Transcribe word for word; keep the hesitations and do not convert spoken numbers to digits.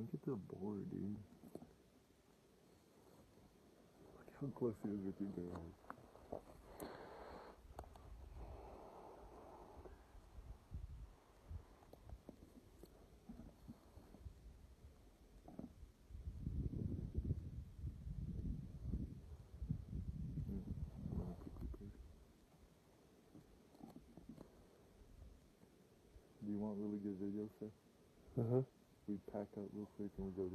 can't get the board, dude. Look how close he is with your dog. Do you want really good video, sir? Uh-huh. We pack up real quick and we go